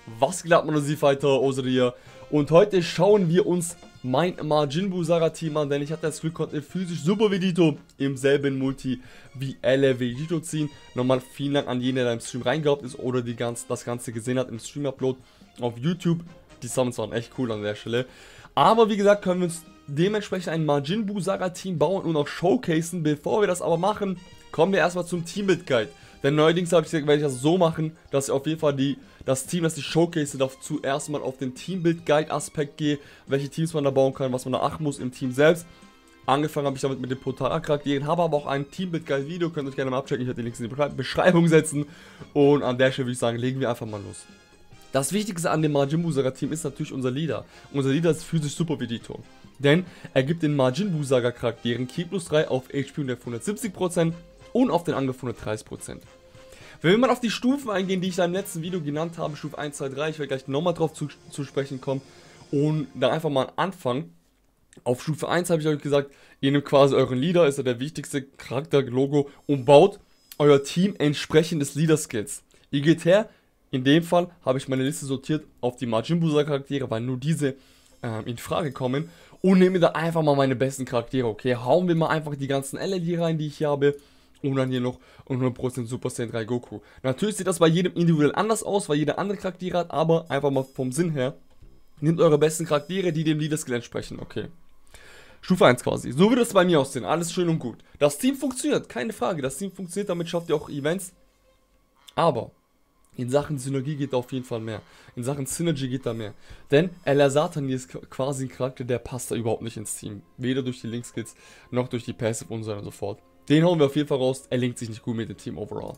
Was geht ab, meine Fighter, Osiria? Und heute schauen wir uns mein Majin Buu Saga Team an, denn ich hatte das Glück, konnte physisch Super Vegito im selben Multi wie Elle Vegito ziehen. Nochmal vielen Dank an jeden, der da im Stream reingehabt ist oder das Ganze gesehen hat im Stream-Upload auf YouTube. Die Summons waren echt cool an der Stelle. Aber wie gesagt, können wir uns dementsprechend ein Majin Buu Saga Team bauen und auch showcasen. Bevor wir das aber machen, kommen wir erstmal zum Teambuild Guide. Denn neuerdings habe ich gesagt, werde ich das so machen, dass ich auf jeden Fall das Team, das ich showcase, darf zuerst mal auf den Teambuild Guide Aspekt gehe, welche Teams man da bauen kann, was man da achten muss im Team selbst. Angefangen habe ich damit mit den Potara-Charakteren, habe aber auch ein Teambuild Guide Video, könnt ihr euch gerne mal abchecken, ich werde die Links in die Beschreibung setzen. Und an der Stelle würde ich sagen, legen wir einfach mal los. Das Wichtigste an dem Majin Buu Saga Team ist natürlich unser Leader. Unser Leader ist physisch Super Vegito. Denn er gibt den Majin Buu Saga Charakteren Ki plus 3 auf HP und auf 170% und auf den Angriff 130%. Wenn wir mal auf die Stufen eingehen, die ich da im letzten Video genannt habe, Stufe 1, 2, 3, ich werde gleich nochmal drauf zu sprechen kommen und dann einfach mal anfangen. Auf Stufe 1 habe ich euch gesagt, ihr nehmt quasi euren Leader, ist ja der wichtigste Charakter-Logo und baut euer Team entsprechend des Leader-Skills. Ihr geht her, in dem Fall habe ich meine Liste sortiert auf die Majin Buu Saga Charaktere, weil nur diese in Frage kommen und nehme da einfach mal meine besten Charaktere, okay, hauen wir mal einfach die ganzen LLD rein, die ich hier habe. Und dann hier noch 100% Super Saiyan 3 Goku. Natürlich sieht das bei jedem individuell anders aus, weil jeder andere Charaktere hat, aber einfach mal vom Sinn her. Nehmt eure besten Charaktere, die dem Leader-Skill entsprechen, okay. Stufe 1 quasi. So wird es bei mir aussehen, alles schön und gut. Das Team funktioniert, keine Frage, das Team funktioniert, damit schafft ihr auch Events. Aber in Sachen Synergie geht da auf jeden Fall mehr. In Sachen Synergy geht da mehr. Denn LR Satan ist quasi ein Charakter, der passt da überhaupt nicht ins Team. Weder durch die Link-Skills, noch durch die Passive und so weiter und so fort. Den hauen wir auf jeden Fall raus, er linkt sich nicht gut mit dem Team overall.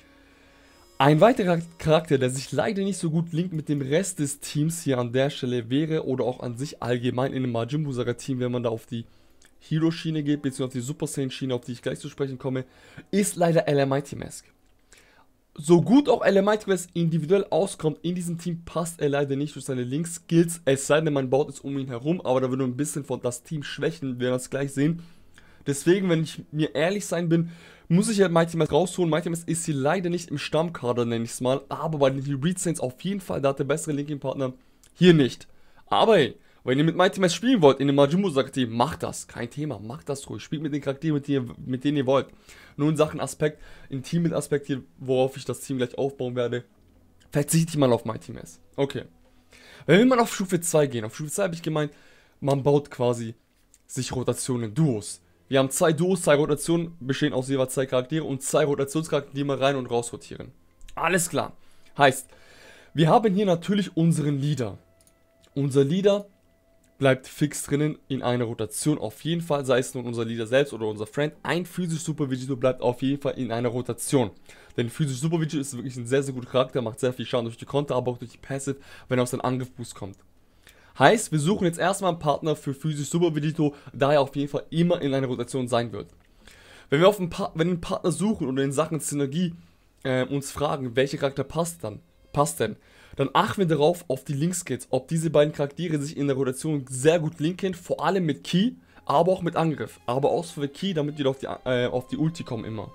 Ein weiterer Charakter, der sich leider nicht so gut linkt mit dem Rest des Teams hier an der Stelle wäre, oder auch an sich allgemein in dem Majin Buu Saga Team, wenn man da auf die Hero-Schiene geht, beziehungsweise auf die Super Saiyan-Schiene, auf die ich gleich zu sprechen komme, ist leider LR Mighty Mask. So gut auch LR Mighty Mask individuell auskommt, in diesem Team passt er leider nicht durch seine Link-Skills, es sei denn, man baut es um ihn herum, aber da würde ein bisschen von das Team schwächen, wir werden das gleich sehen. Deswegen, wenn ich mir ehrlich sein bin, muss ich ja Mighty Mask rausholen. Mighty Mask ist hier leider nicht im Stammkader, nenne ich es mal. Aber bei den Hybrid Saints auf jeden Fall, da hat der bessere Linking-Partner. Hier nicht. Aber hey, wenn ihr mit Mighty Mask spielen wollt, in dem Majin Buu Saga Team, macht das. Kein Thema, macht das ruhig. Spielt mit den Charakteren, mit denen ihr wollt. Nur in Sachen Aspekt, in Team mit Aspekt hier, worauf ich das Team gleich aufbauen werde, verzichte ich mal auf Mighty Mask. Okay. Wenn wir mal auf Stufe 2 gehen, auf Stufe 2 habe ich gemeint, man baut quasi sich Rotationen in Duos. Wir haben 2 Duos, 2 Rotationen, bestehen aus jeweils 2 Charaktere und 2 Rotationscharaktere, die wir rein und raus rotieren. Alles klar. Heißt, wir haben hier natürlich unseren Leader. Unser Leader bleibt fix drinnen in einer Rotation auf jeden Fall, sei es nun unser Leader selbst oder unser Friend. Ein physisch Super Vegito bleibt auf jeden Fall in einer Rotation. Denn physisch Super Vegito ist wirklich ein sehr, sehr guter Charakter, macht sehr viel Schaden durch die Konter, aber auch durch die Passive, wenn er aus seinem Angriff-Boost kommt. Heißt, wir suchen jetzt erstmal einen Partner für physisch Super Vegito, da er auf jeden Fall immer in einer Rotation sein wird. Wenn wir einen Partner suchen oder in Sachen Synergie uns fragen, welcher Charakter passt denn, dann achten wir darauf auf die Link-Skills, ob diese beiden Charaktere sich in der Rotation sehr gut linken, vor allem mit Ki, aber auch mit Angriff. Aber ausführlich Ki, damit wir auf die Ulti kommen immer.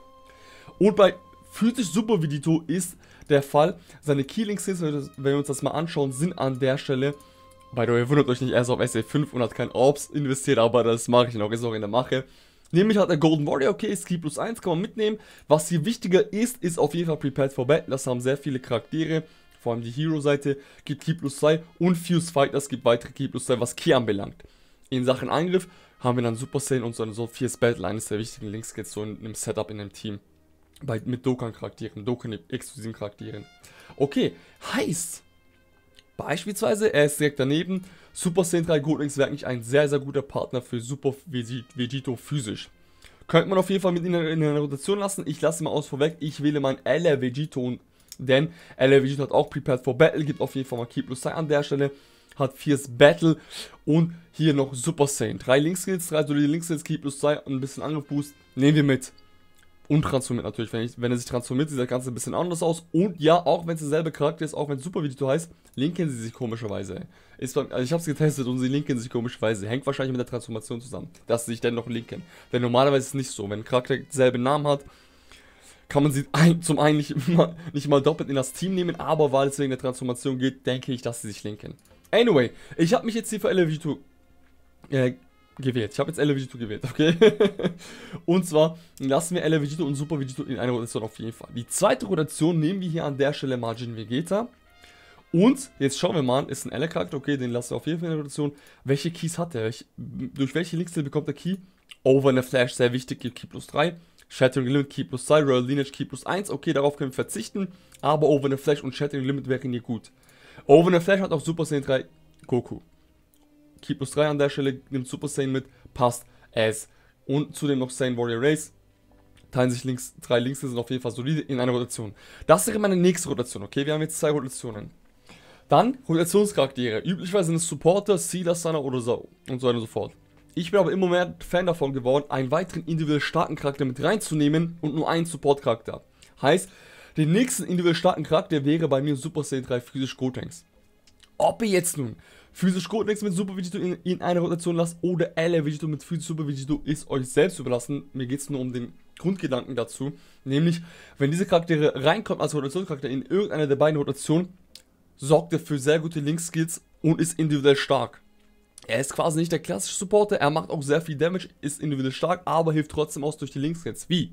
Und bei physisch Super Vegito ist der Fall, seine Ki-Link-Skills, wenn wir uns das mal anschauen, sind an der Stelle. By the way, wundert euch nicht, er ist auf SA5 und hat kein Orbs investiert, aber das mache ich noch, ist auch in der Mache. Nämlich hat er Golden Warrior, okay, ist Ki plus 1, kann man mitnehmen. Was hier wichtiger ist auf jeden Fall Prepared for Battle, das haben sehr viele Charaktere, vor allem die Hero-Seite, gibt Ki plus 2 und Fuse Fighters gibt weitere Ki plus 2, was Ki anbelangt. In Sachen Angriff haben wir dann Super Saiyan und so Fierce Battle, eines der wichtigen Links-Skills so in einem Setup in einem Team. Mit Dokkan-Charakteren, Dokkan-exklusiven Charakteren. Okay, heißt... Beispielsweise, er ist direkt daneben, Super Saiyan 3 Gotenks wäre eigentlich ein sehr, sehr guter Partner für Super Vegito physisch. Könnte man auf jeden Fall mit in einer Rotation lassen, ich lasse mal aus vorweg, ich wähle mein LR Vegito, denn LR Vegito hat auch Prepared for Battle, gibt auf jeden Fall mal Ki plus 2 an der Stelle, hat Fierce Battle und hier noch Super Saiyan. 3 Link-Skills, 3 solide Link-Skills, Ki plus 2 und ein bisschen Angriff-Boost, nehmen wir mit. Und transformiert natürlich, wenn er sich transformiert, sieht das Ganze ein bisschen anders aus. Und ja, auch wenn es derselbe Charakter ist, auch wenn es Super Vegito heißt, linken sie sich komischerweise. Also ich habe es getestet und sie linken sich komischerweise. Hängt wahrscheinlich mit der Transformation zusammen, dass sie sich dennoch linken. Denn normalerweise ist es nicht so. Wenn ein Charakter denselben Namen hat, kann man sie zum einen nicht mal doppelt in das Team nehmen, aber weil es wegen der Transformation geht, denke ich, dass sie sich linken. Anyway, ich habe mich jetzt hier für Elevito gewählt. Ich habe jetzt Elevito gewählt, okay? Und zwar lassen wir Elevito und Super Vegito in einer Rotation auf jeden Fall. Die zweite Rotation nehmen wir hier an der Stelle Majin Vegeta. Und jetzt schauen wir mal, ist ein L-Charakter, okay, den lassen wir auf jeden Fall in der Rotation. Welche Keys hat er? Durch welche Links bekommt der Key? Over in der Flash, sehr wichtig, gibt Key plus 3. Shattering Limit, Key plus 2, Royal Lineage, Key plus 1. Okay, darauf können wir verzichten. Aber Over in der Flash und Shattering Limit wären hier gut. Over in der Flash hat auch Super Saiyan 3 Goku. Key plus 3 an der Stelle, nimmt Super Saiyan mit, passt es. Und zudem noch Saiyan Warrior Race. Teilen sich links, 3 Links sind auf jeden Fall solide in einer Rotation. Das wäre meine nächste Rotation, okay? Wir haben jetzt 2 Rotationen. Dann Rotationscharaktere. Üblicherweise sind es Supporter, Sealer, Stunner oder so und so weiter und so fort. Ich bin aber immer mehr Fan davon geworden, einen weiteren individuell starken Charakter mit reinzunehmen und nur einen Support-Charakter. Heißt, den nächsten individuell starken Charakter wäre bei mir Super Saiyan 3 physisch Gotenks. Ob ihr jetzt nun physisch Gotenks mit Super Vegito in eine Rotation lasst oder LR Vegito mit physisch Super Vegito, ist euch selbst überlassen. Mir geht es nur um den Grundgedanken dazu. Nämlich, wenn diese Charaktere reinkommen als Rotationscharakter in irgendeiner der beiden Rotationen, sorgt er für sehr gute Link-Skills und ist individuell stark. Er ist quasi nicht der klassische Supporter, er macht auch sehr viel Damage, ist individuell stark, aber hilft trotzdem aus durch die Link-Skills. Wie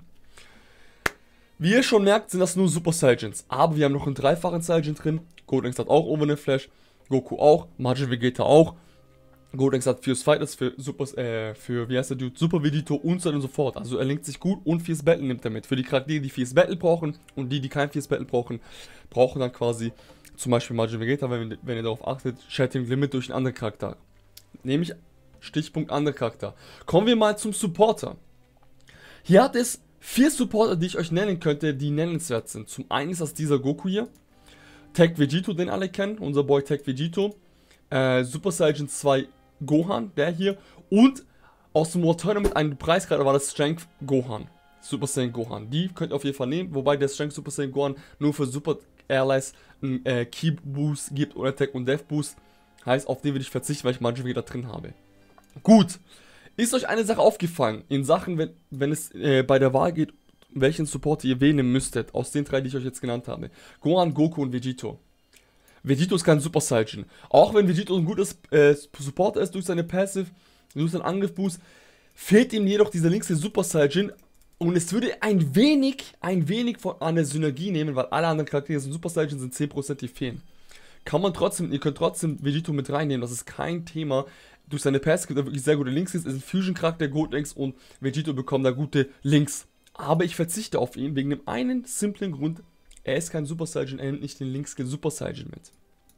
ihr schon merkt, sind das nur Super Saiyans, aber wir haben noch einen dreifachen Saiyan drin. Gotenks hat auch Over eine Flash, Goku auch, Majin Vegeta auch. Gotenks hat Fierce Fighters für wie heißt der Dude, Super Vegito und so und so fort. Also er linkt sich gut und Fierce Battle nimmt er mit. Für die Charaktere, die Fierce Battle brauchen und die kein Fierce Battle brauchen dann quasi zum Beispiel Majin Vegeta, wenn ihr darauf achtet, Shattering Limit durch einen anderen Charakter. Nämlich Stichpunkt anderer Charakter. Kommen wir mal zum Supporter. Hier hat es 4 Supporter, die ich euch nennen könnte, die nennenswert sind. Zum einen ist das dieser Goku hier. Tech Vegito, den alle kennen. Unser Boy Tech Vegito. Super Saiyan 2 Gohan, der hier. Und aus dem World Tournament ein Preisgrad war das Strength Gohan. Super Saiyan Gohan. Die könnt ihr auf jeden Fall nehmen. Wobei der Strength Super Saiyan Gohan nur für Super Allies einen Key Boost gibt oder Attack und Death Boost. Heißt, auf den will ich verzichten, weil ich Majin Vegeta drin habe. Gut. Ist euch eine Sache aufgefallen? In Sachen, wenn es bei der Wahl geht, welchen Supporter ihr wählen müsstet, aus den 3, die ich euch jetzt genannt habe. Gohan, Goku und Vegito. Vegito ist kein Super Saiyan. Auch wenn Vegito ein gutes Supporter ist durch seine Passive, durch seinen Angriff-Boost, fehlt ihm jedoch dieser links Super Saiyan. Und es würde ein wenig an der Synergie nehmen, weil alle anderen Charaktere sind Super Saiyan, sind 10%, die fehlen. Ihr könnt trotzdem Vegito mit reinnehmen, das ist kein Thema. Durch seine Pass gibt er wirklich sehr gute Links, ist ein Fusion-Charakter, Gotenks und Vegito bekommen da gute Links. Aber ich verzichte auf ihn wegen dem einen simplen Grund, er ist kein Super Saiyan, er nimmt nicht den Link-Skill Super Saiyan mit.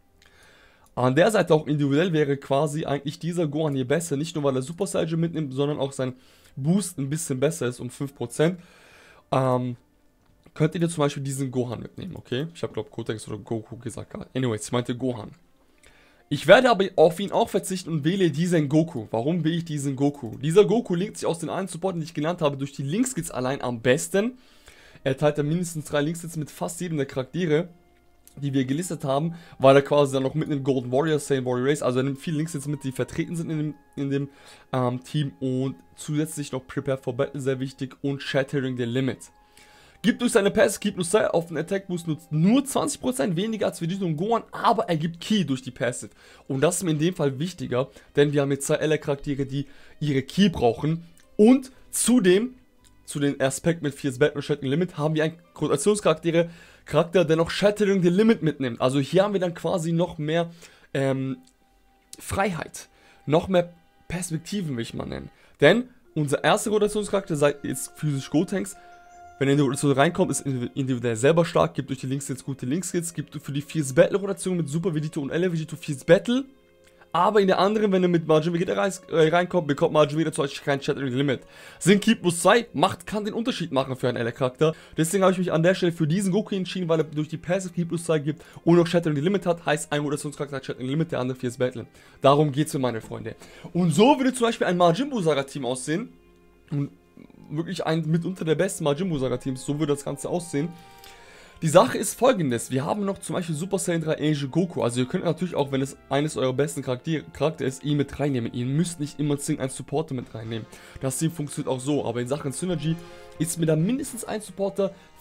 An der Seite auch individuell wäre quasi eigentlich dieser Gohan hier besser, nicht nur weil er Super Saiyan mitnimmt, sondern auch sein Boost ein bisschen besser ist, um 5%. Könnt ihr zum Beispiel diesen Gohan mitnehmen, okay? Ich habe glaube Gotenks oder Goku gesagt. Anyways, ich meinte Gohan. Ich werde aber auf ihn auch verzichten und wähle diesen Goku. Warum wähle ich diesen Goku? Dieser Goku linkt sich aus den allen Supporten, die ich genannt habe, durch die Linkskills allein am besten. Er teilt dann mindestens 3 Linkskills mit fast jedem der Charaktere, die wir gelistet haben, weil er quasi dann noch mit einem Golden Warrior, Saiyan Warrior Race, also er nimmt viele Linkskills mit, die vertreten sind in dem Team und zusätzlich noch Prepare for Battle, sehr wichtig, und Shattering the Limit. Gibt durch seine Pass, Key plus 2 auf den Attack Boost nur 20% weniger als Vegito und Gohan, aber er gibt Key durch die Passive. Und das ist mir in dem Fall wichtiger, denn wir haben jetzt 2 LR-Charaktere, die ihre Key brauchen. Und zudem, zu den Aspekt mit Fierce Battle und Shattering Limit, haben wir einen Rotationscharakter, der noch Shattering the Limit mitnimmt. Also hier haben wir dann quasi noch mehr Freiheit, noch mehr Perspektiven, will ich mal nennen. Denn unser erster Rotationscharakter ist physisch Gotenks. Wenn er in die Rotation reinkommt, ist individuell selber stark, gibt durch die Linkskills gute Linkskills, gibt für die Fierce Battle Rotation mit Super Vegito und LR Vegito Fierce Battle. Aber in der anderen, wenn er mit Majin Vegeta reinkommt, bekommt Majin Vegeta zum Beispiel kein Shattering Limit. Sin Key plus 2 kann den Unterschied machen für einen LR-Charakter. Deswegen habe ich mich an der Stelle für diesen Goku entschieden, weil er durch die Passive Key plus 2 gibt und noch Shattering Limit hat. Heißt, ein Rotationscharakter hat Shattering Limit, der andere Fierce Battle. Darum geht es mir, meine Freunde. Und so würde zum Beispiel ein Majin Buu Saga Team aussehen. Und wirklich ein mitunter der besten Majin Buu Saga Teams, so würde das Ganze aussehen. Die Sache ist folgendes, wir haben noch zum Beispiel Super Saiyan 3 Angel Goku, also ihr könnt natürlich auch, wenn es eines eurer besten Charakter ist, ihn mit reinnehmen. Ihr müsst nicht immer zwingend einen Supporter mit reinnehmen. Das Team funktioniert auch so, aber in Sachen Synergy ist mir da mindestens ein Supporter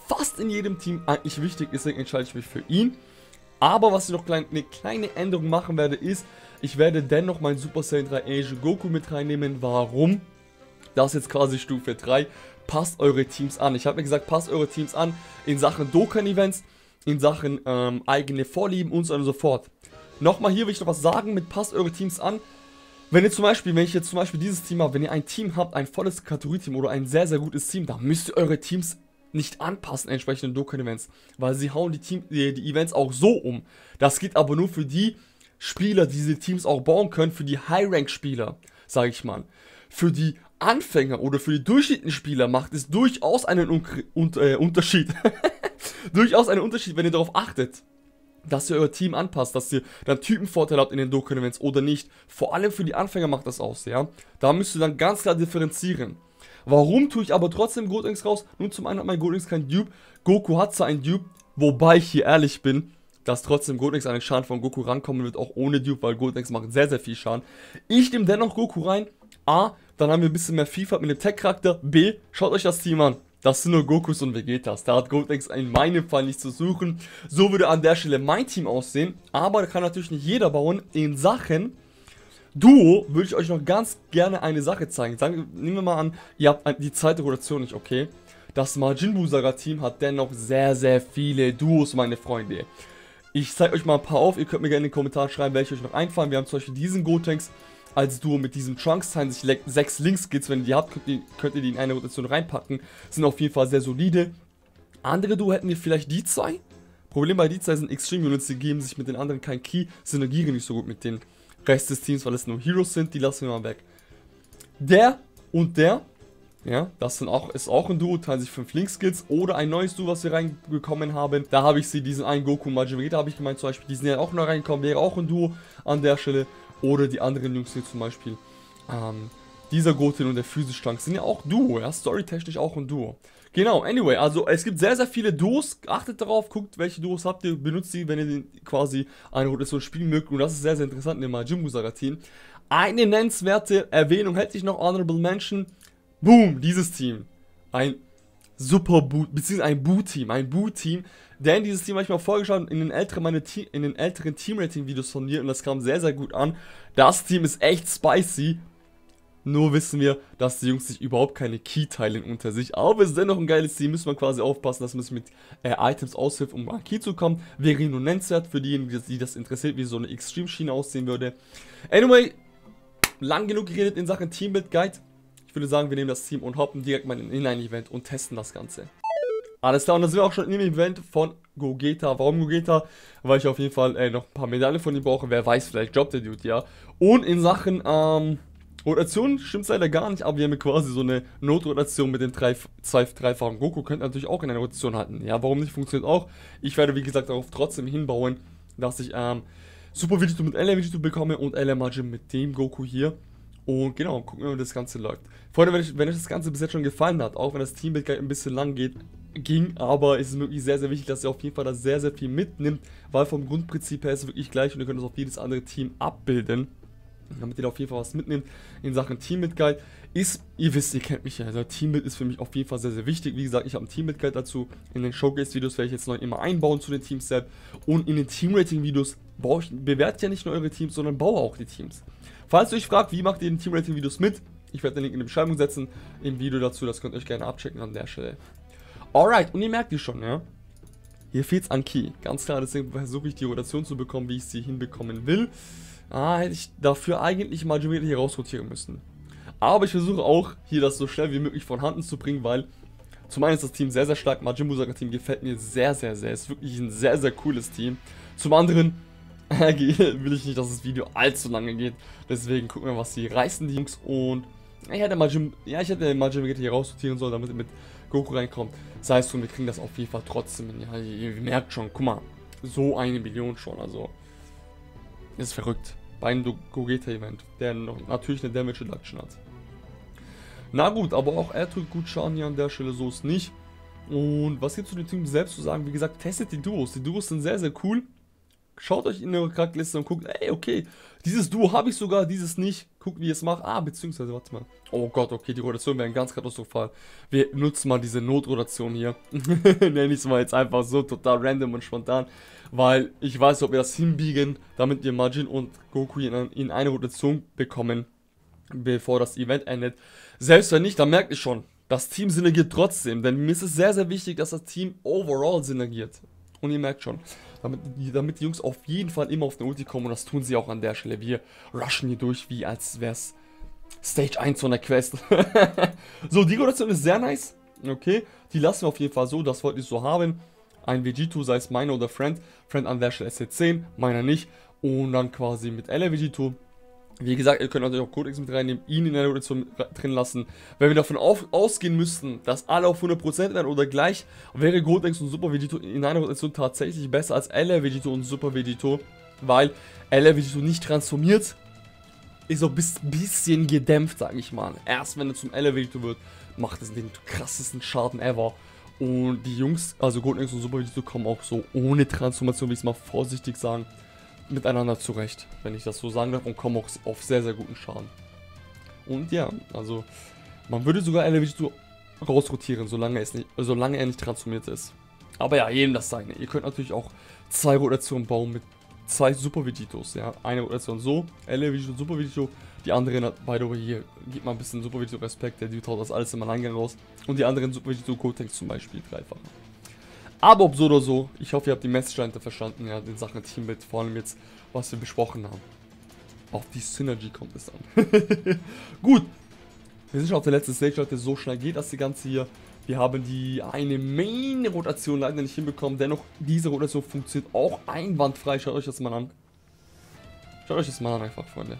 fast in jedem Team eigentlich wichtig, deswegen entscheide ich mich für ihn. Aber was ich noch eine kleine Änderung machen werde, ist, ich werde dennoch meinen Super Saiyan 3 Asian Goku mit reinnehmen. Warum? Das ist jetzt quasi Stufe 3. Passt eure Teams an. Ich habe mir gesagt, passt eure Teams an in Sachen Dokkan-Events, in Sachen eigene Vorlieben und so und so fort. Nochmal hier will ich noch was sagen mit passt eure Teams an. Wenn ich jetzt zum Beispiel dieses Team habe, wenn ihr ein Team habt, ein volles Kategorie-Team oder ein sehr, sehr gutes Team, dann müsst ihr eure Teams nicht anpassen, entsprechenden Dokkan-Events, weil sie hauen die Events auch so um. Das geht aber nur für die Spieler, die diese Teams auch bauen können, für die High-Rank-Spieler, sage ich mal. Für die Anfänger oder für die durchschnittlichen Spieler macht es durchaus einen Unterschied. Durchaus einen Unterschied, wenn ihr darauf achtet, dass ihr euer Team anpasst, dass ihr dann Typenvorteile habt in den Dokkan-Events oder nicht. Vor allem für die Anfänger macht das aus, ja. Da müsst ihr dann ganz klar differenzieren. Warum tue ich aber trotzdem Gotenks raus? Nun, zum einen hat mein Gotenks kein Dupe. Goku hat zwar einen Dupe, wobei ich hier ehrlich bin, dass trotzdem Gotenks an den Schaden von Goku rankommen wird, auch ohne Dupe, weil Gotenks macht sehr, sehr viel Schaden. Ich nehme dennoch Goku rein. A, dann haben wir ein bisschen mehr Vielfalt mit dem Tech-Charakter. B, schaut euch das Team an. Das sind nur Gokus und Vegetas. Da hat Gotenks in meinem Fall nichts zu suchen. So würde an der Stelle mein Team aussehen. Aber da kann natürlich nicht jeder bauen. In Sachen Duo würde ich euch noch ganz gerne eine Sache zeigen. Nehmen wir mal an, ihr habt die zweite Rotation nicht, okay? Das Majin Buu Saga Team hat dennoch sehr, sehr viele Duos, meine Freunde. Ich zeige euch mal ein paar auf. Ihr könnt mir gerne in den Kommentaren schreiben, welche euch noch einfallen. Wir haben zum Beispiel diesen Gotenks als Duo mit diesem Trunks-Teil, sich 6 Links-Skills, wenn ihr die habt, könnt ihr die in eine Rotation reinpacken. Sind auf jeden Fall sehr solide. Andere Duo hätten wir vielleicht die zwei. Problem bei die zwei sind Extreme Units, die geben sich mit den anderen kein Key, synergieren nicht so gut mit den Rest des Teams, weil es nur Heroes sind, die lassen wir mal weg. Der und der, ja, das ist auch ein Duo, teilen sich 5 Link-Skills oder ein neues Duo, was wir reingekommen haben. Da habe ich sie, diesen einen Goku und Majin Vegeta habe ich gemeint zum Beispiel, die sind ja auch noch reingekommen, wäre auch ein Duo an der Stelle. Oder die anderen Jungs hier zum Beispiel, dieser Goten und der Physisch-Tank sind ja auch Duo, ja, storytechnisch auch ein Duo. Genau, anyway, also es gibt sehr, sehr viele Duos, achtet darauf, guckt, welche Duos habt ihr, benutzt die, wenn ihr den quasi eine Rotation spielen mögt. Und das ist sehr, sehr interessant in dem Majin Buu Saga Team. Eine nennenswerte Erwähnung hätte ich noch, Honorable Mention, boom, dieses Team. Ein super Buu, beziehungsweise ein Buu-Team, denn dieses Team habe ich mal vorgeschaut in den älteren Team-Rating-Videos von mir und das kam sehr, sehr gut an. Das Team ist echt spicy, nur wissen wir, dass die Jungs sich überhaupt keine Key teilen unter sich, aber es ist dennoch ein geiles Team, müssen wir quasi aufpassen, dass man es mit Items aushilft, um an Key zu kommen. Wäre nur nennenswert für diejenigen, die das interessiert, wie so eine Extreme-Schiene aussehen würde. Anyway, lang genug geredet in Sachen Teambuild-Guide. Ich würde sagen, wir nehmen das Team und hoppen direkt mal in ein Event und testen das Ganze. Alles klar, und da sind wir auch schon im Event von Gogeta. Warum Gogeta? Weil ich auf jeden Fall noch ein paar Medaillen von ihm brauche. Wer weiß, vielleicht droppt der Dude, ja. Und in Sachen Rotation stimmt es leider gar nicht, aber wir haben quasi so eine Notrotation mit dem dreifachen Goku. Könnt ihr natürlich auch in einer Rotation halten. Ja, warum nicht? Funktioniert auch. Ich werde, wie gesagt, darauf trotzdem hinbauen, dass ich Super Vegito mit LR Vegito bekomme und LR Majin mit dem Goku hier. Und genau, gucken wir, wie das Ganze läuft. Freunde, wenn euch das Ganze bis jetzt schon gefallen hat, auch wenn das Teambuild ein bisschen lang ging, aber es ist wirklich sehr, sehr wichtig, dass ihr auf jeden Fall da sehr, sehr viel mitnimmt, weil vom Grundprinzip her ist es wirklich gleich und ihr könnt es auf jedes andere Team abbilden, damit ihr da auf jeden Fall was mitnimmt in Sachen Teambuild-Guide. Ihr wisst, ihr kennt mich ja, also Teambuild ist für mich auf jeden Fall sehr, sehr wichtig. Wie gesagt, ich habe ein Teambuild-Guide dazu. In den Showcase-Videos werde ich jetzt noch immer einbauen zu den Teams selbst. Und in den Team-Rating-Videos bewertet ja nicht nur eure Teams, sondern baue auch die Teams. Falls ihr euch fragt, wie macht ihr den Team-Rating-Videos mit, ich werde den Link in die Beschreibung setzen, im Video dazu, das könnt ihr euch gerne abchecken an der Stelle. Alright, und ihr merkt ihr schon, ja, hier fehlt es an Key. Ganz klar, deswegen versuche ich die Rotation zu bekommen, wie ich sie hinbekommen will. Hätte ich dafür eigentlich Majin Vegeta hier rausrotieren müssen. Aber ich versuche auch, hier das so schnell wie möglich von Hand zu bringen, weil zum einen ist das Team sehr, sehr stark. Majin Buu Saga Team gefällt mir sehr, sehr, sehr. Ist wirklich ein sehr, sehr cooles Team. Zum anderen will ich nicht, dass das Video allzu lange geht. Deswegen gucken wir, was sie reißen, die Jungs. Und ich hätte Majin Vegeta hier rausrotieren sollen, damit er mit Goku reinkommt. Das heißt, wir kriegen das auf jeden Fall trotzdem hin. Ja, ihr merkt schon, guck mal, so 1 Million schon, also ist verrückt. Bei einem Gogeta-Event, der noch natürlich eine Damage Reduction hat. Na gut, aber auch er tut gut Schaden hier an der Stelle, so ist nicht. Und was gibt es zu dem Team selbst zu sagen? Wie gesagt, testet die Duos. Die Duos sind sehr, sehr cool. Schaut euch in eure Charakterliste und guckt, ey, okay, dieses Duo habe ich sogar, dieses nicht. Guckt, wie ihr es macht. Ah, beziehungsweise, warte mal. Oh Gott, okay, die Rotation wäre ganz katastrophal. Wir nutzen mal diese Notrotation hier. Nenne ich es mal jetzt einfach so, total random und spontan. Weil ich weiß nicht, ob wir das hinbiegen, damit wir Majin und Goku in eine Rotation bekommen, bevor das Event endet. Selbst wenn nicht, dann merkt ihr schon, das Team synergiert trotzdem. Denn mir ist es sehr, sehr wichtig, dass das Team overall synergiert. Und ihr merkt schon, damit die Jungs auf jeden Fall immer auf den Ulti kommen. Und das tun sie auch an der Stelle. Wir rushen hier durch, wie als wäre es Stage 1 von der Quest. So, die Rotation ist sehr nice. Okay, die lassen wir auf jeden Fall so. Das wollte ich so haben. Ein Vegito, sei es meiner oder Friend. Friend an der Stelle SC10, meiner nicht. Und dann quasi mit LR Vegito. Wie gesagt, ihr könnt natürlich auch Codex mit reinnehmen, ihn in der Rotation drin lassen. Wenn wir davon ausgehen müssten, dass alle auf 100% werden oder gleich, wäre Codex und Super Vegito in einer Rotation tatsächlich besser als LR Vegito und Super Vegito. Weil LR Vegito nicht transformiert, ist so ein bisschen gedämpft, sage ich mal. Erst wenn er zum LR Vegito wird, macht es den krassesten Schaden ever. Und die Jungs, also Codex und Super Vegito, kommen auch so ohne Transformation, wie ich es mal vorsichtig sagen, miteinander zurecht, wenn ich das so sagen darf, und kommen auch auf sehr, sehr guten Schaden. Und ja, also man würde sogar LR Vegito rausrotieren, solange er nicht transformiert ist. Aber ja, jedem das seine. Ihr könnt natürlich auch 2 Rotationen bauen mit 2 Super Vegitos, ja. Eine Rotation so, LR Vegito, Super Vegito. Die anderen, by the way, hier, gibt mal ein bisschen Super Vegito Respekt, der Dude haut das alles im Alleingang raus. Und die anderen Super Vegito Codex zum Beispiel dreifach. Aber ob so oder so, ich hoffe, ihr habt die Message dahinter verstanden, ja, in Sachen Teambuild, vor allem jetzt, was wir besprochen haben. Auf die Synergy kommt es an. Gut, wir sind schon auf der letzten Stage, Leute, so schnell geht das Ganze hier. Wir haben die eine Main-Rotation leider nicht hinbekommen, dennoch, diese Rotation funktioniert auch einwandfrei. Schaut euch das mal an. Schaut euch das mal an einfach, Freunde.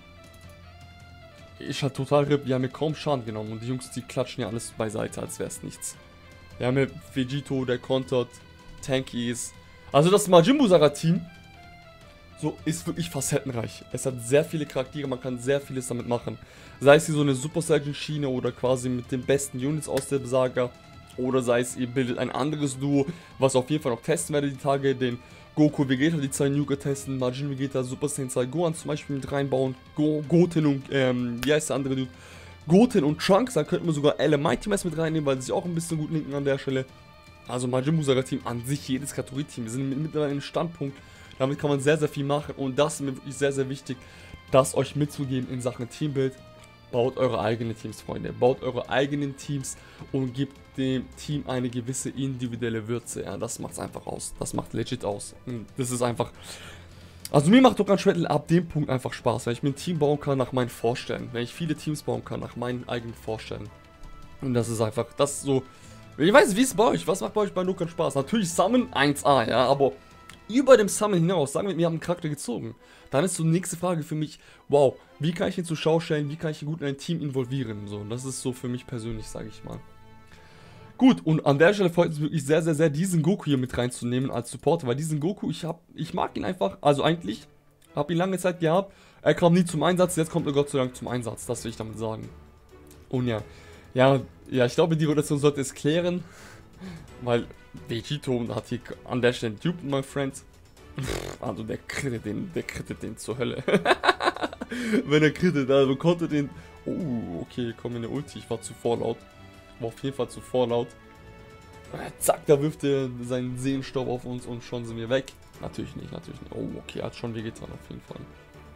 Ich hatte total RIP, wir haben hier kaum Schaden genommen und die Jungs, die klatschen ja alles beiseite, als wäre es nichts. Wir haben hier Vegito, der kontert, tanky ist. Also das Majin Buu Saga Team so ist wirklich facettenreich. Es hat sehr viele Charaktere, man kann sehr vieles damit machen. Sei es hier so eine Super Saiyan Schiene oder quasi mit den besten Units aus der Saga. Oder sei es, ihr bildet ein anderes Duo, was auf jeden Fall noch testen werde die Tage. Den Goku Vegeta, die 2 Nuke testen, Majin Vegeta, Super Saiyan 2 Gohan zum Beispiel mit reinbauen. Goten und, wie heißt der andere Dude? Goten und Trunks, da könnten wir sogar LR Mighty Mass mit reinnehmen, weil sie sich auch ein bisschen gut linken an der Stelle. Also Majin Buu Saga Team an sich, jedes Kategorie-Team, wir sind mittlerweile im Standpunkt. Damit kann man sehr, sehr viel machen und das ist mir wirklich sehr, sehr wichtig, das euch mitzugeben in Sachen Teambuild. Baut eure eigenen Teams, Freunde. Baut eure eigenen Teams und gebt dem Team eine gewisse individuelle Würze. Ja, das macht es einfach aus. Das macht legit aus. Und das ist einfach... Also mir macht Dokkan Shredder ab dem Punkt einfach Spaß, wenn ich mir ein Team bauen kann nach meinen Vorstellungen. Wenn ich viele Teams bauen kann nach meinen eigenen Vorstellungen. Und das ist einfach, das ist so... Ich weiß nicht, wie es bei euch, was macht bei euch bei Dokkan Spaß? Natürlich Summon 1A, ja, aber... Über dem Summon hinaus, sagen wir haben einen Charakter gezogen, dann ist so die nächste Frage für mich, wow, wie kann ich ihn zur Schau stellen, wie kann ich ihn gut in ein Team involvieren, so, das ist so für mich persönlich, sage ich mal. Gut, und an der Stelle freut es mich wirklich sehr, sehr, sehr, diesen Goku hier mit reinzunehmen als Supporter, weil diesen Goku, ich mag ihn einfach, also eigentlich, habe ihn lange Zeit gehabt, er kam nie zum Einsatz, jetzt kommt er Gott sei Dank zum Einsatz, das will ich damit sagen. Und ja, ich glaube, die Rotation sollte es klären. Weil Vegito hat hier an der Stelle Dupe, my friend. Also der krittet den zur Hölle. Wenn er krittet, also konnte den... Oh, okay, komm in der Ulti, ich war zu vorlaut. War auf jeden Fall zu vorlaut. Zack, da wirft er seinen Seelenstaub auf uns und schon sind wir weg. Natürlich nicht, natürlich nicht. Oh, okay, hat schon wehgetan auf jeden Fall.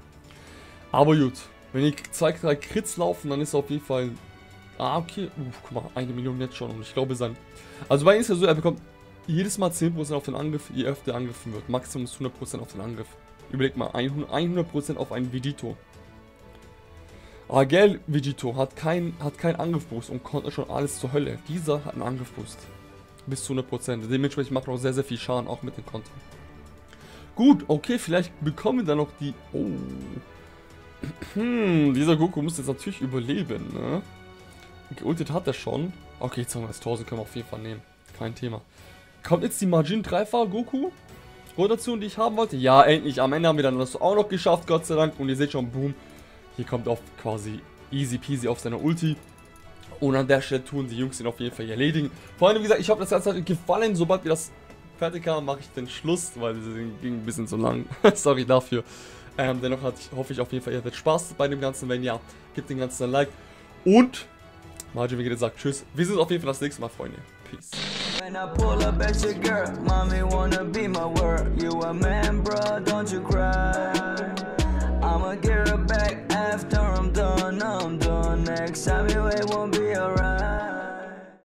Aber gut, wenn die 2, 3 Crits laufen, dann ist auf jeden Fall... Ah, okay. Guck mal, 1 Million jetzt schon. Und ich glaube, also bei ihm ist ja so, er bekommt jedes Mal 10% auf den Angriff, je öfter angegriffen wird. Maximum ist 100% auf den Angriff. Überleg mal, 100% auf einen Vegito. Aber gell, Vegito hat keinen Angriffboost und konnte schon alles zur Hölle. Dieser hat einen Angriffboost. Bis zu 100%. Dementsprechend macht er auch sehr, sehr viel Schaden, auch mit den Kontern. Gut, okay, vielleicht bekommen wir dann noch die... Oh. Dieser Goku muss jetzt natürlich überleben, ne? Geultet hat er schon. Okay, 200.000 können wir auf jeden Fall nehmen. Kein Thema. Kommt jetzt die Majin Dreifach Goku Rotation, die ich haben wollte? Ja, endlich. Am Ende haben wir dann das auch noch geschafft, Gott sei Dank. Und ihr seht schon, boom. Hier kommt auch quasi easy peasy auf seine Ulti. Und an der Stelle tun die Jungs ihn auf jeden Fall erledigen. Vor allem, wie gesagt, ich hoffe, das Ganze hat euch gefallen. Sobald wir das fertig haben, mache ich den Schluss, weil es ging ein bisschen zu lang. Sorry dafür. Dennoch hoffe ich auf jeden Fall, ihr hattet Spaß bei dem Ganzen. Wenn ja, gebt dem Ganzen ein Like. Und Margin, wie gesagt, tschüss. Wir sehen uns auf jeden Fall das nächste Mal, Freunde. Peace. When I pull up at your girl, mommy wanna be my world. You a man, bro, don't you cry. I'ma get her back after I'm done. Next time you it won't be alright.